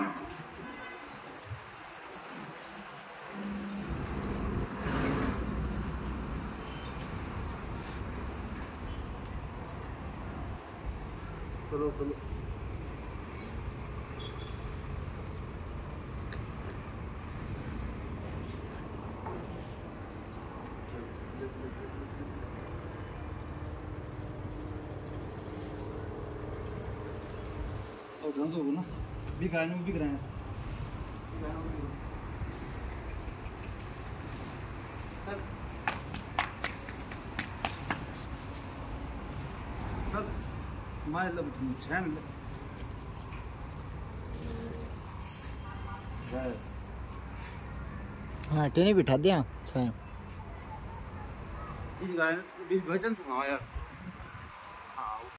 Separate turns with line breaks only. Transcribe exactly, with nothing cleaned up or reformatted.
चलो चलो और ध्यान दो ना भी गाने भी गिराए सर मैं लब छह मिल
हाँ टेने बिठा दिया छह
इस गाने भी भजन सुनाओ यार।